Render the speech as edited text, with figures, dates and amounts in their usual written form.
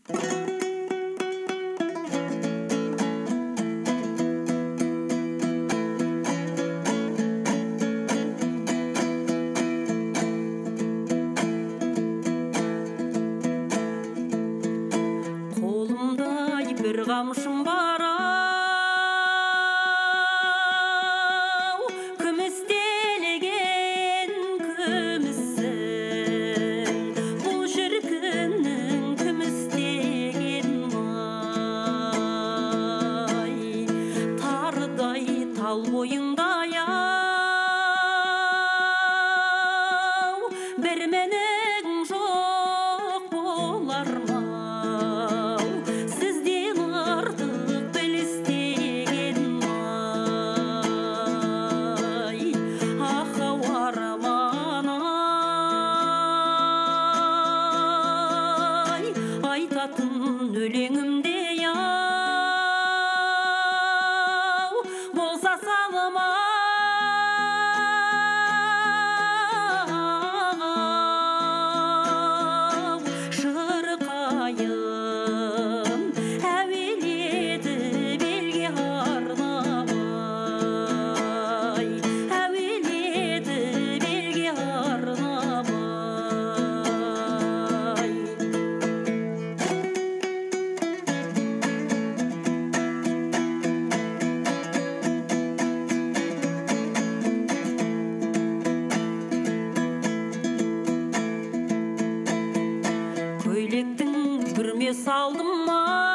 Қолымда бір қамшым бар ау, күмістелеген күмісің, бұл шіркіннің күмістеген май, тарыдай тал бойыңдай ау, бір менің жоқ болар ма? Айтатын өлеңімде ау, болса салыма шырқайын, әуеледі белге арнамай, әуеледі белге арнамай. Көйлектің бүрме салдым ма?